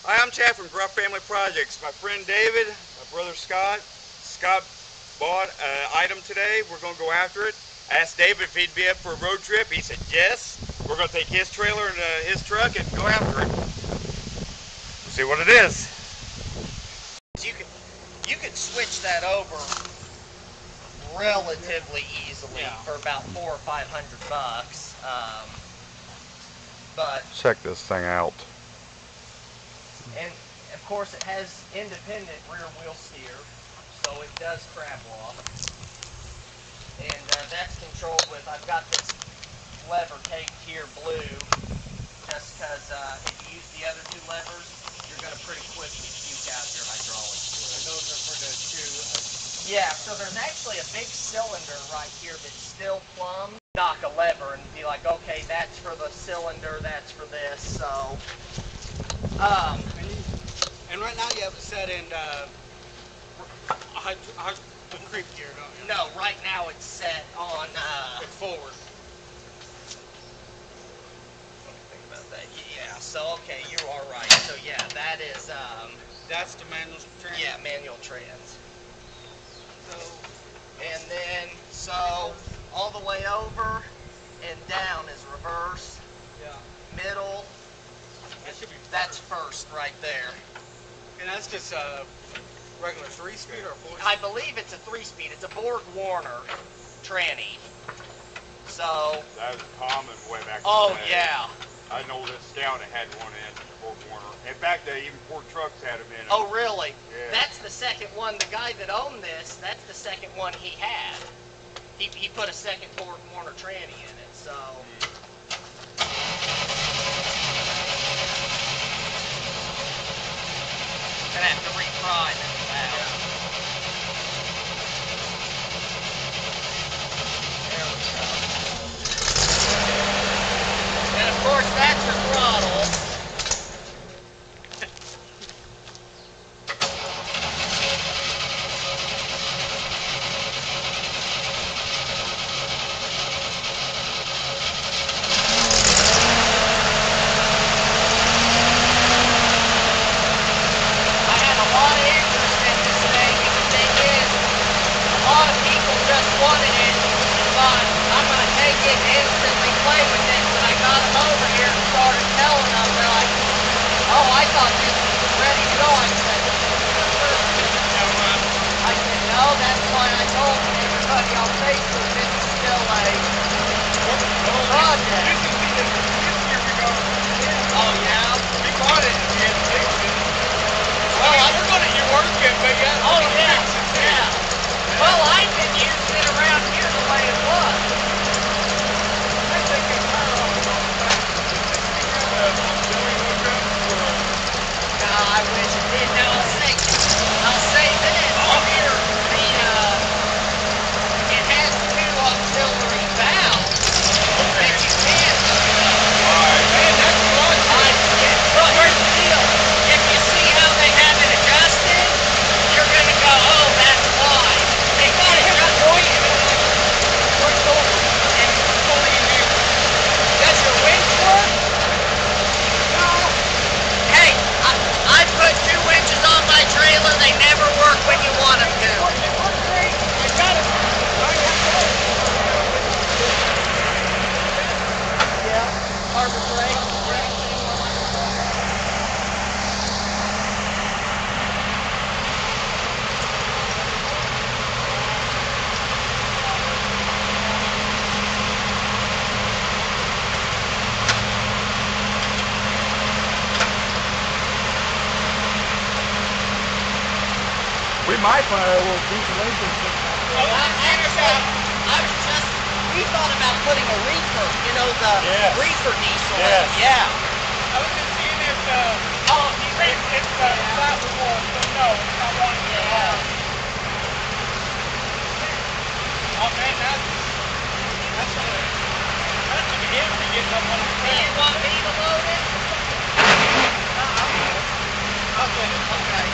Hi, I'm Chad from Gruff Family Projects. My friend David, my brother Scott. Scott bought an item today. We're going to go after it. I asked David if he'd be up for a road trip. He said yes. We're going to take his trailer and his truck and go after it. We'll see what it is. You could switch that over relatively easily for about $400 or $500. But check this thing out. And of course it has independent rear wheel steer, so it does crab walk. And that's controlled with, I've got this lever taped here blue, just because if you use the other two levers, you're going to pretty quickly puke out your hydraulic fluid. And those are for the two? Yeah, so there's actually a big cylinder right here that's still plumb. Knock a lever and be like, okay, that's for the cylinder, that's for this, so... and right now you have it set in creep gear, don't you? No, right now it's set on it's forward. Let me think about that. Yeah, so okay, you are right. So yeah, that is that's the manual trans. Yeah, manual trans. So and then all the way over and down is reverse. Yeah. Middle. That should be that's first right there. And that's just a regular 3-speed or 4-speed? I believe it's a 3-speed. It's a Borg Warner tranny. So. That was common way back. Oh yeah. I know this Scout had one in Borg Warner. In fact, even Ford trucks had them in it. Oh really? Yeah. That's the second one. The guy that owned this, that's the second one he had. He put a second Borg Warner tranny in it. So. Gonna have to reprime it now. There we go. And of course that's your throttle. Wanted it, but I'm going to take it and instantly play with it. When I got them over here and started telling them, they're like, oh, I thought this was ready to go. I said, no, that's why I told everybody on Facebook this is still a project. Oh, yeah? We bought it and we had to fix it. Well, we're going to your work it, but yeah. Oh, yeah, yeah. Well, I've been using it around here the way it was. I think it's kind of no, I wish it did. Now, I'll say this. Here, it has two auxiliary valves that you can man, that's fun. But here's the deal. If you see how they have it adjusted, you're going to go, oh, that's why. They got it adjusted. Does your winch work? No. Hey, I put 2 winches on my trailer. They never work when you want them to. I got it. Yeah. Harbor Freight. We might find a little diesel engine. We thought about putting a reefer, you know, the reefer diesel. Yes. Yeah. I was just seeing if it's flat with one, but no, it's not one at all. Oh man, that's gonna be him when he gets up on the Do you want me to load it? Okay.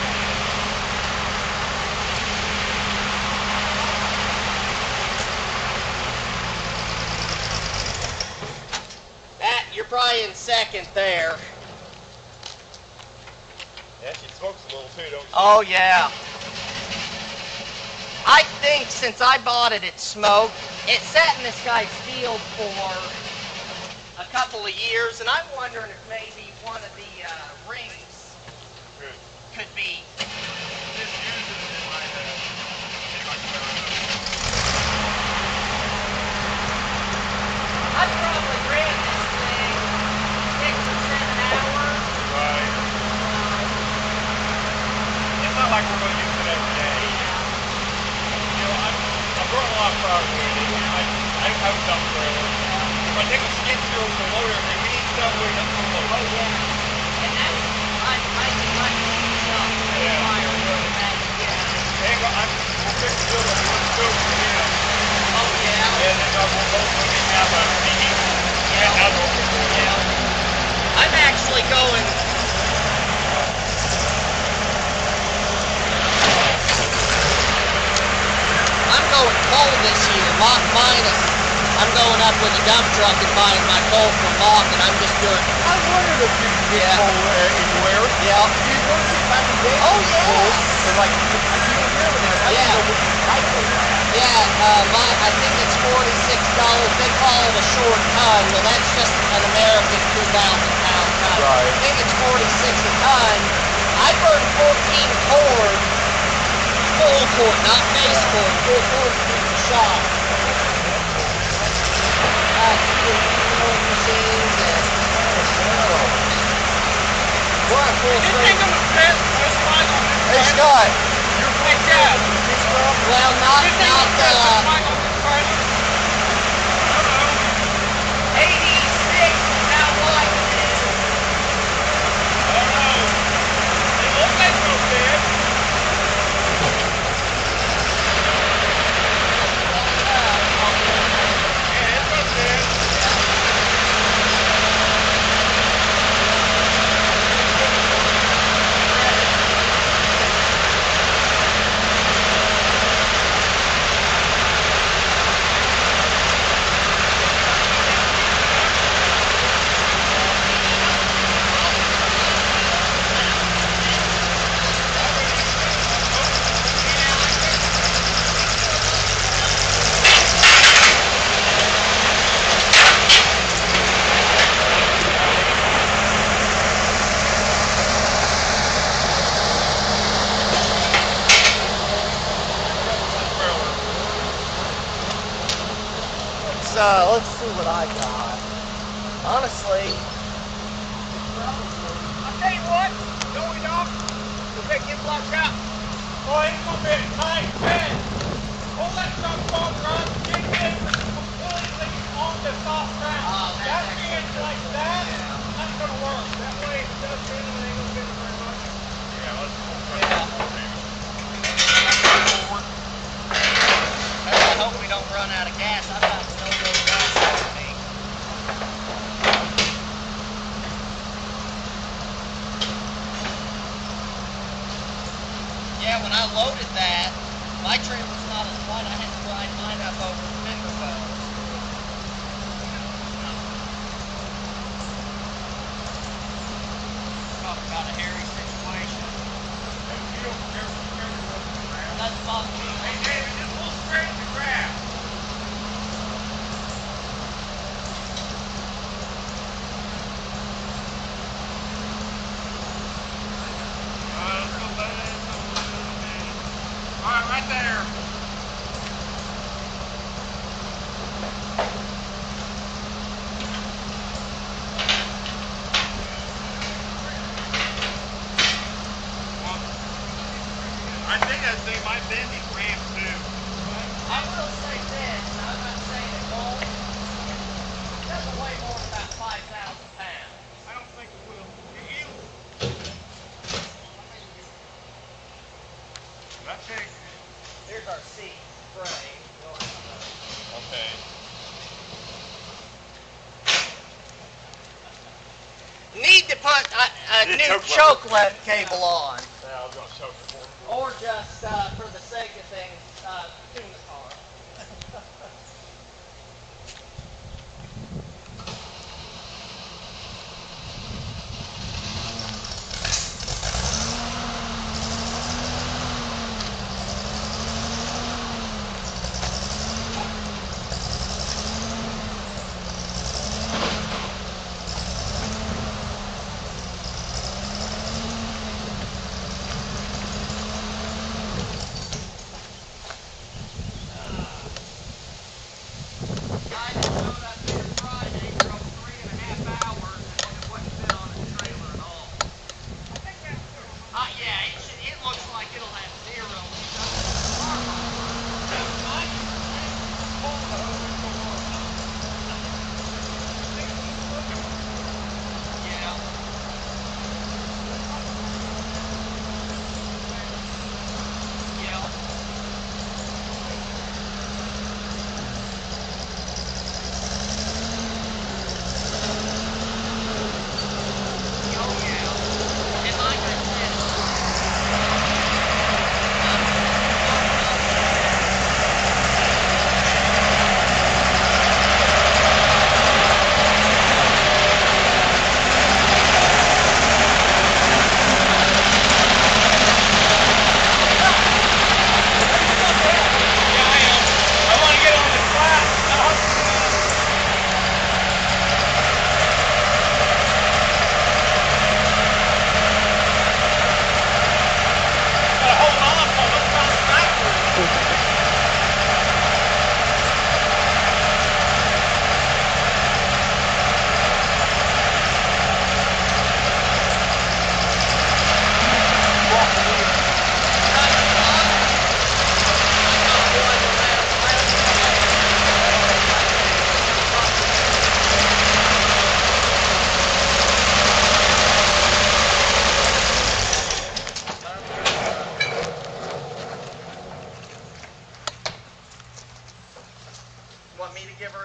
You're probably in second there. Yeah, she smokes a little too, don't she? Oh yeah. I think since I bought it, it smoked. It sat in this guy's field for a couple of years, and I'm wondering if maybe one of the rings could be. Just use it in my I probably ran this thing 6 or 7 hours. Right. It's not like we're going to use it every day. You know, I'm growing a lot of flowers with it. I have dump trailer. If I take a skid steer over the loader, we need somewhere to put the load in. And that's, I think I can use up the Yeah. fire really bad. Yeah. We'll fix the building with the stove for him. Oh yeah. And then we'll both put him have a reheat. Yeah. Outdoor before. Yeah. I'm actually going. I'm going coal this year, Mach minus. I'm going up with a dump truck and buying my coal from Mach, and I'm just doing. I wondered if you could get coal anywhere. Yeah. You go to back in days. Oh, yeah. Coal, and like, I can't remember that. I Yeah. don't know what you type of that. Yeah, I think it's $46. They call it a short ton. Well, that's just an American 2,000-pound ton. Right. I think it's 46 a ton. I burned 14 cord, full cord, not base cord, full cord through the shop. Machines and we're on full You strength. think I'm a pet? That's fine on this. Hey, trailer? Scott. You're full gas. Well, You think I'm a pet? That's fine on this trailer? I don't know. 86 is how wide it is. I don't know. It looks like real big. Yeah, it's real big. Let's see what I got. Honestly, I'll tell you what, don't we, Doc? We'll take him blocked out. Boy, it's gonna be a tight bed. Pull that truck bolt run, get in completely on the soft ground. Oh, That being like that, that's gonna work. That way, if it does fit, it ain't gonna fit very much. Yeah, let's pull the Yeah. forward. I hope we don't run out of gas. I've got no more gas on me. Yeah, when I loaded that, my trim was not as wide. I had to grind mine up over the finger bone. Probably got a hairy situation. That's about me. Hey, David, just a little straight in the grass. All right, right there. I think that thing might bend these ramps too. I will say this, and I'm not saying it won't. It doesn't weigh more than about 5,000 pounds. I don't think it will. You? That's it. Here's our seat frame. Okay. Need to put a Need new choke choke lead cable on. Yeah, I was gonna choke it for him. Or just, for the sake of things, tune the car.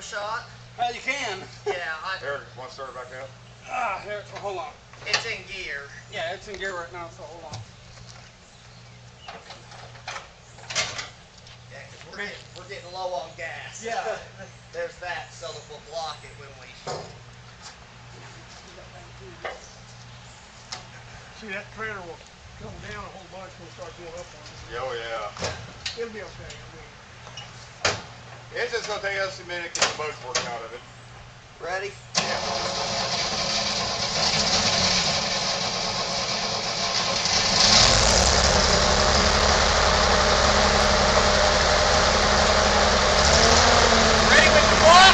shot? Well, you can. Yeah, Eric, want to start back up? Here, hold on. it's in gear. Yeah, it's in gear right now, so hold on. Yeah, 'cause we're getting low on gas. Yeah. There's that, so that we'll block it when we. See, that trailer will come down a whole bunch when we start going up on it. Oh, yeah. It'll be okay. It's just going to take us a minute to get the boats worked out of it. Ready? Ready with the block?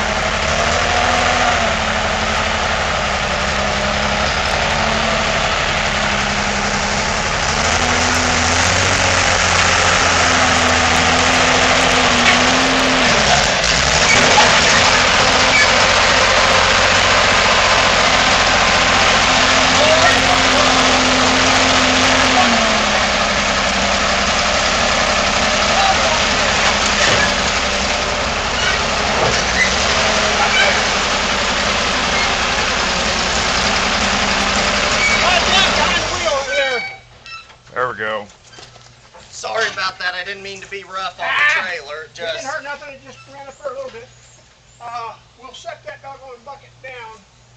There we go. Sorry about that. I didn't mean to be rough on the trailer. It didn't hurt nothing, it just ran up there a little bit. We'll set that doggone bucket down.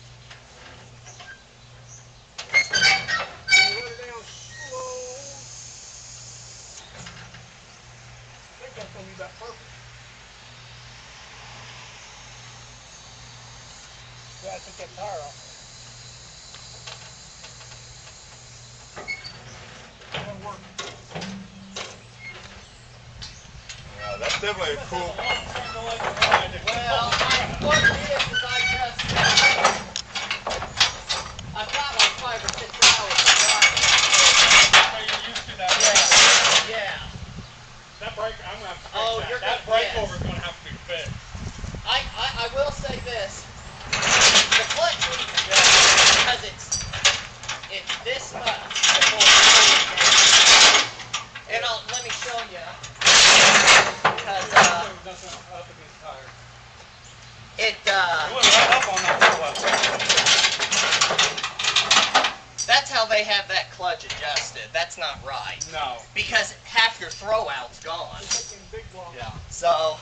And let it down slow. I think that's gonna be about perfect. Yeah, I took that tire off. That'll work. Yeah, that's definitely a cool. Well, what it is I've got like 5 or 6 hours of driving. So you're used to that. Yeah. That brake, I'm gonna have to fix Oh, that. you're That gonna- brake yes. over's gonna have to be fixed. I will say this. The clutch needs to go because it's this much before it. And let me show you. Because There was nothing up against the tire. it It went right up on that clutch. that's how they have that clutch adjusted. That's not right. No. Because half your throw out's gone. It's taking big blocks. Yeah. So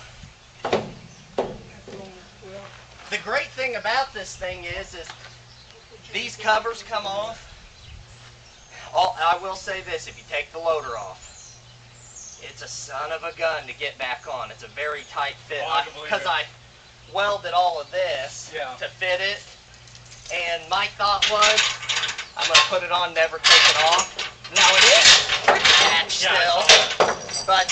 Well, the great thing about this thing is these covers come off. I will say this, if you take the loader off, it's a son of a gun to get back on. It's a very tight fit. Oh, I can believe Because it. I welded all of this Yeah. to fit it. And my thought was, I'm going to put it on, never take it off. Now it is pretty attached Yeah, still. But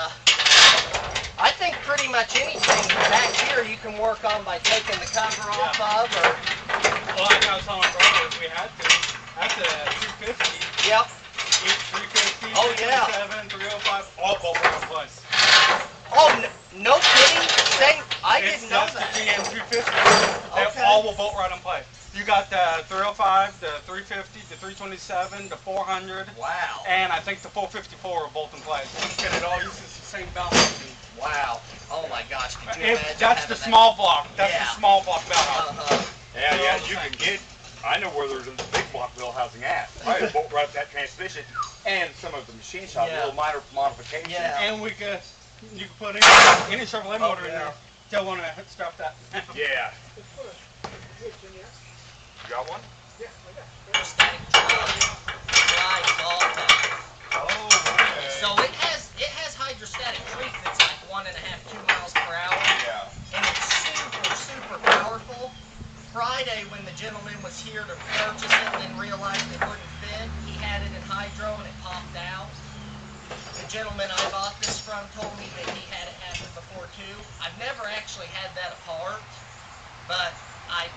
I think pretty much anything back here you can work on by taking the cover off of. Or, Well, like I was telling my brother, if we had to, that's a 250. yep. Each 350, Oh, yeah. 327, 305, all bolt right in place. Oh, no kidding? I didn't know It's that. the GM 250. They Okay. all will bolt right in place. You got the 305, the 350, the 327, the 400, Wow. and I think the 454 will bolt in place. And it all uses the same belt housing. Wow. Oh my gosh. Could you imagine That's the having small block. That's Yeah. the small block belt that? housing. Yeah, you can get. I know where there's a big block wheel housing at. I would bolt right that transmission and some of the machine shop, Yeah. little minor modifications. Yeah. And you can put any Chevrolet motor in yeah. there. They'll want to strap that. Yeah. let's put a switch in there. You got one? Yeah, like that. Static drives all that. Oh, okay. So it has hydrostatic creep that's like 1.5, 2 miles per hour. Yeah. And it's super powerful. Friday, when the gentleman was here to purchase it and realized it wouldn't fit, he had it in hydro and it popped out. The gentleman I bought this from told me that he had it happen before too. I've never actually had that apart, but I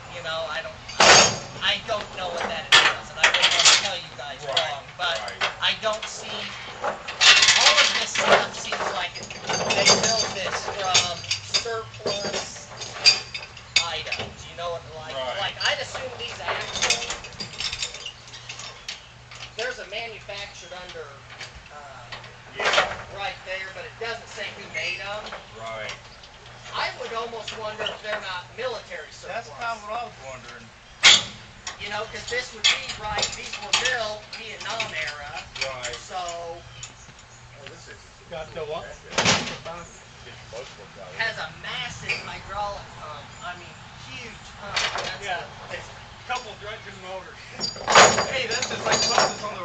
don't know what that is, and I don't want to tell you guys wrong, but I don't see, all of this stuff seems like they built this from surplus items, you know what, like I'd assume these axles, there's a manufactured under, Yeah. right there, but it doesn't say who made them. Right. I would almost wonder if they're not military surplus. That's kind of what I was wondering. You know, because this would be right. These were built Vietnam era. Right. So Got the what? has a massive hydraulic pump. I mean, huge pump. That's Yeah. a- It's a couple dredging motors. Hey, that's just like something on the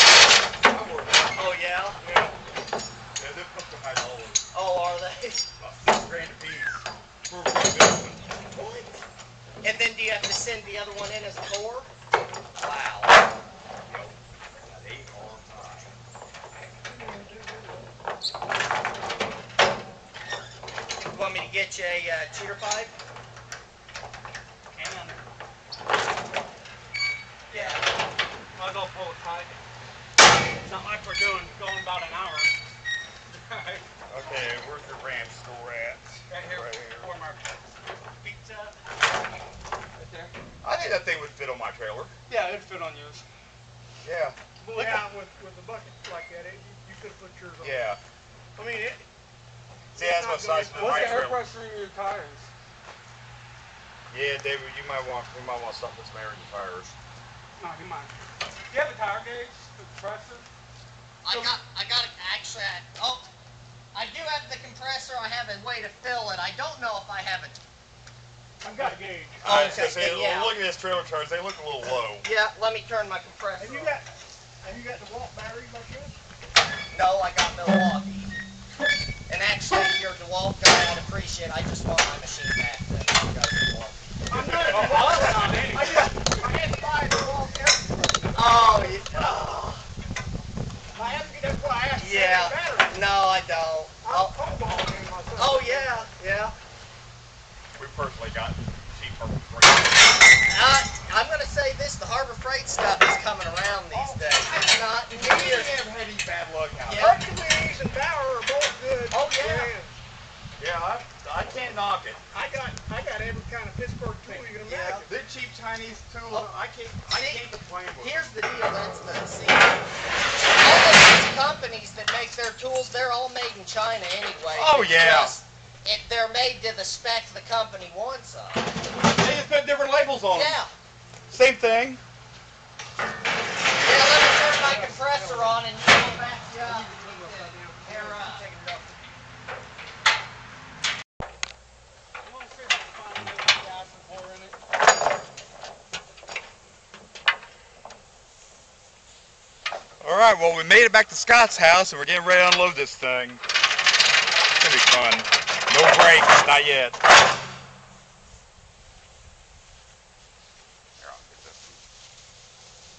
oh yeah. Yeah. Yeah, they put the high dollars. Oh, are they? About $6,000 a piece. For rebuilding. What? And then do you have to send the other one in as a core? Wow. Yo, got 8 all the time. You want me to get you a cheater pipe? Can. Yeah. I'll go pull it tight. It's not like we're going about an hour. Right. Okay, where's your ranch store at? Right here. Right here. For my pizza. Right there. I think that thing would fit on my trailer. Yeah, it'd fit on yours. Yeah. Well, yeah, with the bucket like that, you could put yours on. Yeah. I mean, it. See, that's what size fit my What's the air trailer. pressure in your tires? Yeah, David, we might want to stop this air in your tires. No, you might. Do you have a tire gauge? The compressor? I got it actually. I do have the compressor. I have a way to fill it. I don't know if I have it. I've got a gauge. Oh, I was gonna okay, say, yeah. look at this trailer charge. They look a little low. Yeah, let me turn my compressor. Have you on. got the Walt battery by chance? No, I got Milwaukee. And actually, if you're a DeWalt guy, I'd appreciate it. I just want my machine back. Then you guys are Milwaukee. I'm not a DeWalt guy. I had to buy a DeWalt everything. Oh, yeah. I haven't get that's why I asked Yeah. for the battery. No, I don't. I'm Oh, cobalt in myself. oh yeah, yeah. We personally got cheap Harbor Freight. I'm gonna say this: the Harbor Freight stuff is coming around these days. It's not We near. never had any bad luck out Yeah. Hercules and Bauer are both good. Oh, yeah. Yeah, I can't knock it. I got every kind of Pittsburgh tool you can Yeah. imagine. They're cheap Chinese tools. Oh, I can't complain with them. Here's the deal. That's the see. All of these companies that make their tools, they're all made in China anyway. Oh, yeah. Just, they're made to the spec the company wants them. They just put different labels on them. Yeah. Same thing. Yeah. Let me turn my compressor on and you go back up. Air up. You want to see if I can find a little gas and pour in it? All right, well, we made it back to Scott's house, and we're getting ready to unload this thing. It's gonna be fun. No brakes, not yet. Here, I'll get this one.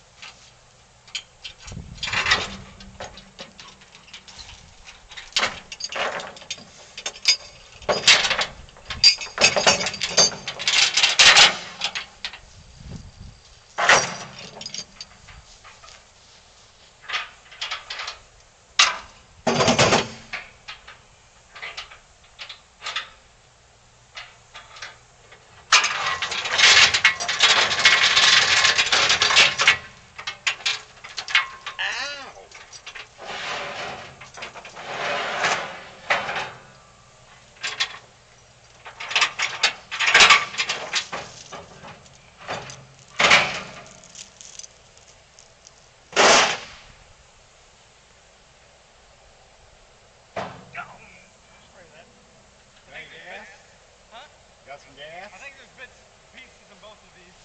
Got some gas? I think there's bits and pieces in both of these.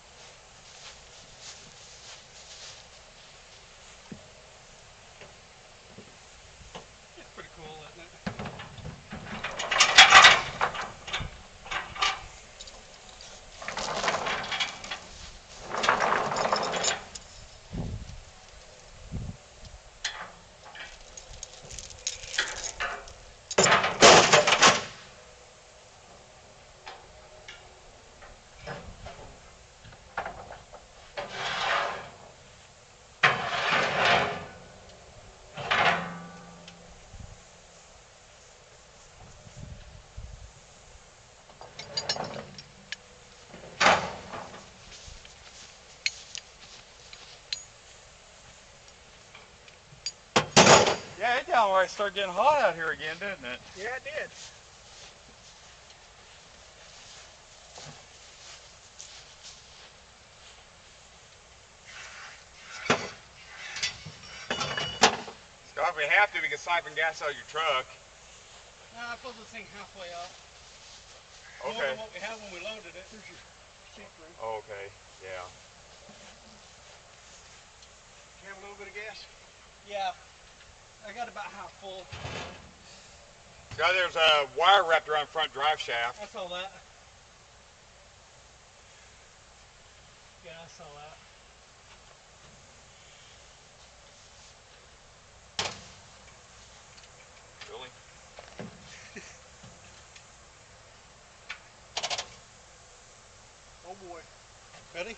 It's pretty cool, isn't it? Yeah, it downright started getting hot out here again, didn't it? Yeah, it did. Well, if we have to, we can siphon gas out of your truck. I pulled the thing halfway up. More Okay. than what we had when we loaded it. There's your seat room. Okay, yeah. You have a little bit of gas? Yeah. I got about half full. See how there's a wire wrapped around the front drive shaft. I saw that. Yeah, I saw that. Really? Oh boy. Ready?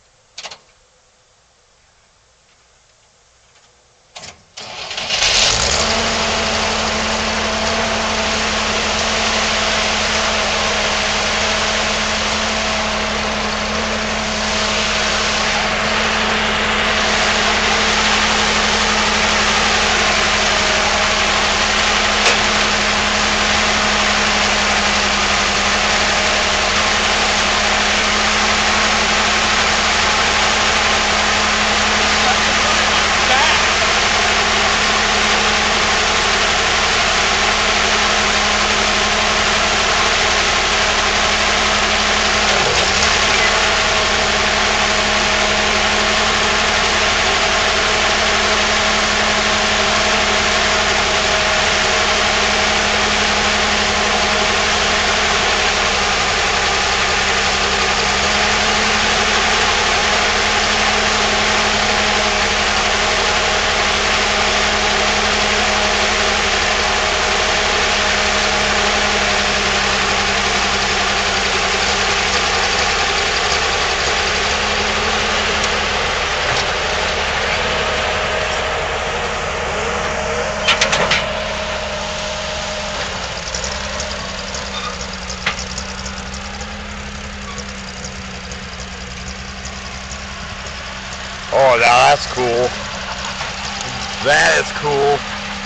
Oh, now that's cool. That is cool.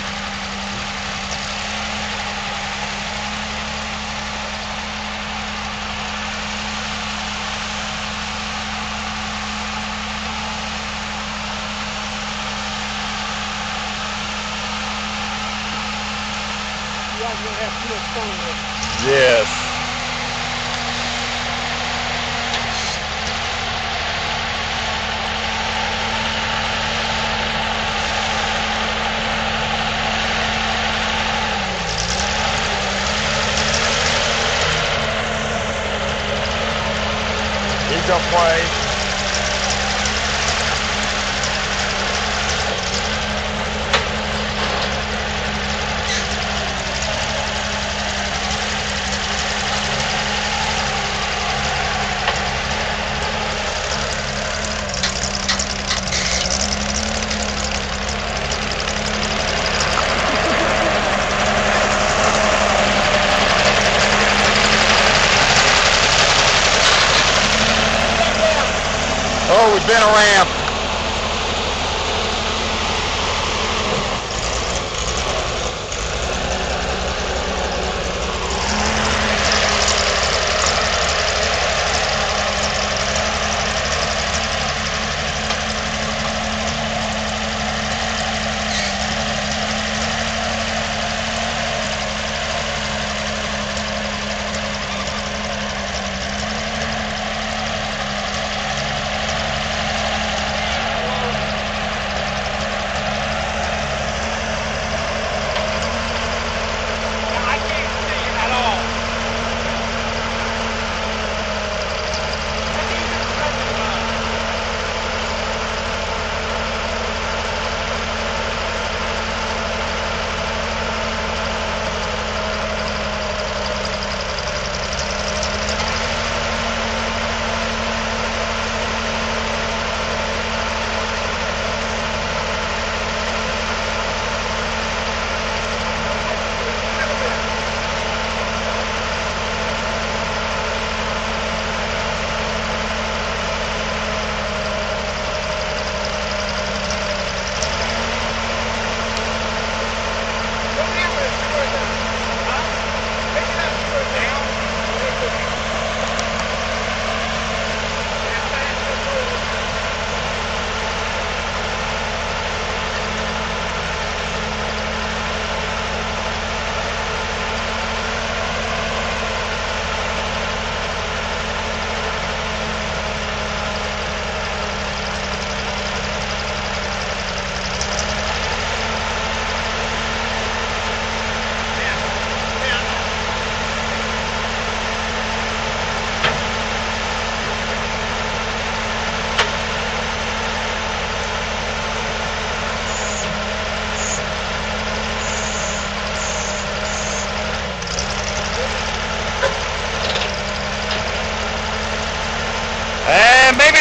You guys are going to have too much fun with it. Yes. He's gonna play. Oh, we've been a ramp.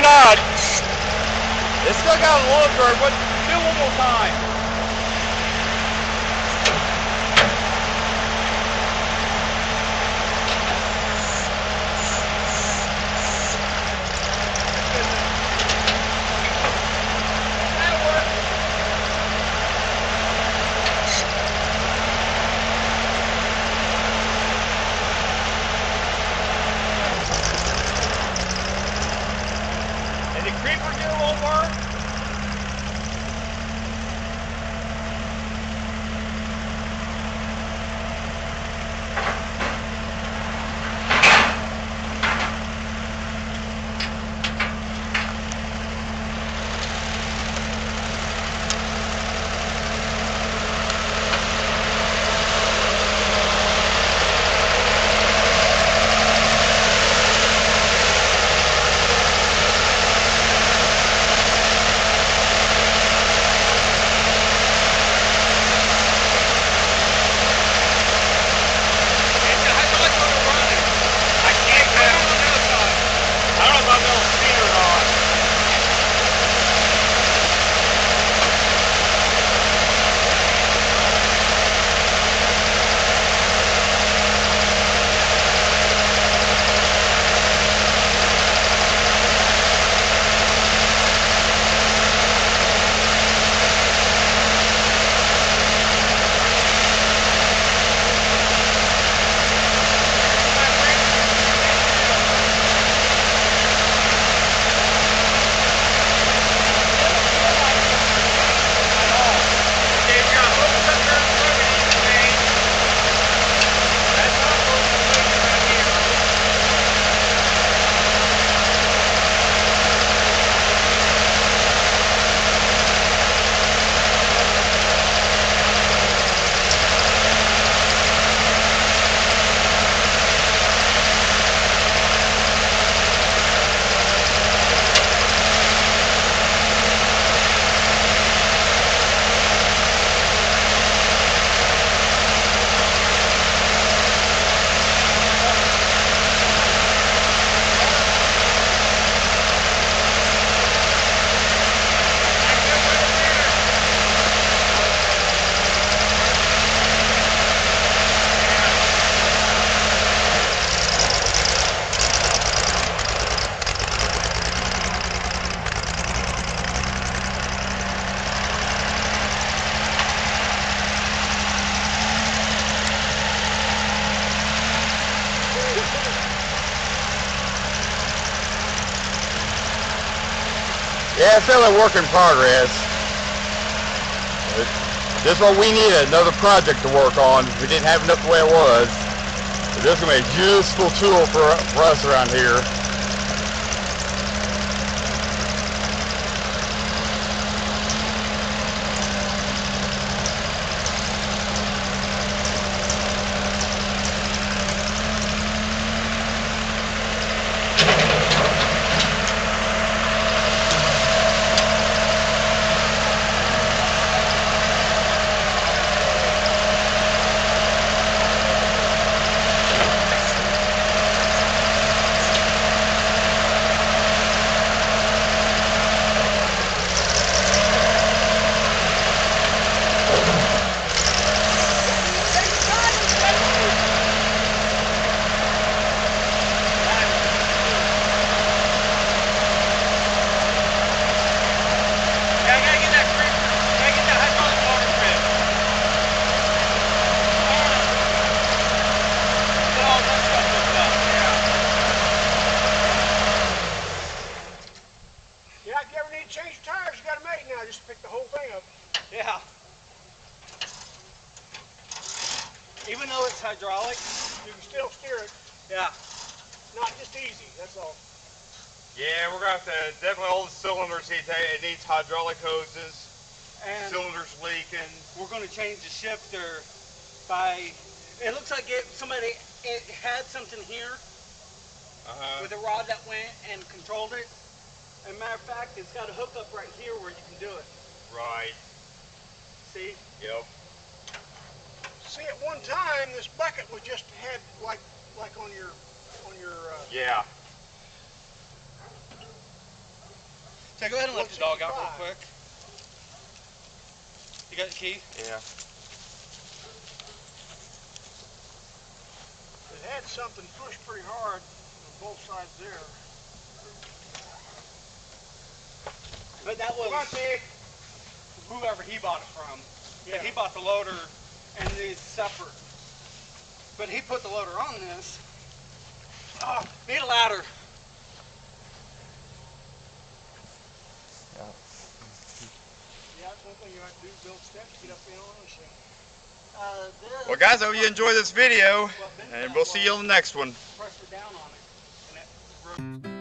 side. It's still got a little curve, but do one more time. And the creeper get a little work. Yeah, it's still a work in progress. This is what we needed, another project to work on. We didn't have enough the way it was. But this is going to be a useful tool for us around here. Change tires, you got them made now. Just pick the whole thing up. Yeah. Even though it's hydraulic, You can still steer it. yeah. Not just easy, that's all. Yeah, we're going to have to definitely all the cylinders. It needs hydraulic hoses. And Cylinders leaking. we're going to change the shifter by. It looks like somebody had something here with a rod that went and controlled it. As a matter of fact, it's got a hookup right here where you can do it. Right. See? Yep. See, at one time, this bucket was just had like on your Yeah. So go ahead and let the dog out real quick. You got the key? Yeah. It had something pushed pretty hard on both sides there. But that was whoever he bought it from. Yeah. He bought the loader and these separate. But he put the loader on this. Oh, need a ladder. Yeah, that's one thing you have to do, build steps to get up there on this thing. Well, guys, I hope you enjoy this video, and we'll see you on the next one. Press it down on it. And it